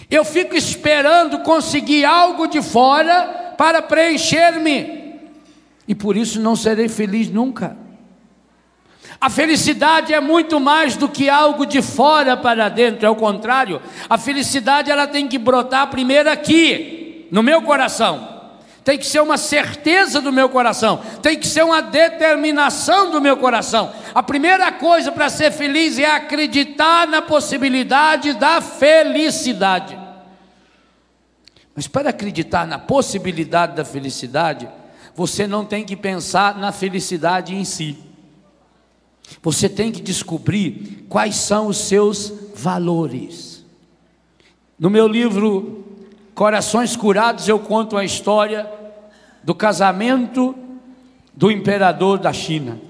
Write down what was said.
Eu fico esperando conseguir algo de fora para preencher-me, e por isso não serei feliz nunca. A felicidade é muito mais do que algo de fora para dentro, é o contrário. A felicidade ela tem que brotar primeiro aqui, no meu coração. Tem que ser uma certeza do meu coração, tem que ser uma determinação do meu coração. A primeira coisa para ser feliz é acreditar na possibilidade da felicidade. Mas para acreditar na possibilidade da felicidade, você não tem que pensar na felicidade em si. Você tem que descobrir quais são os seus valores. No meu livro Corações Curados, eu conto a história do casamento do imperador da China.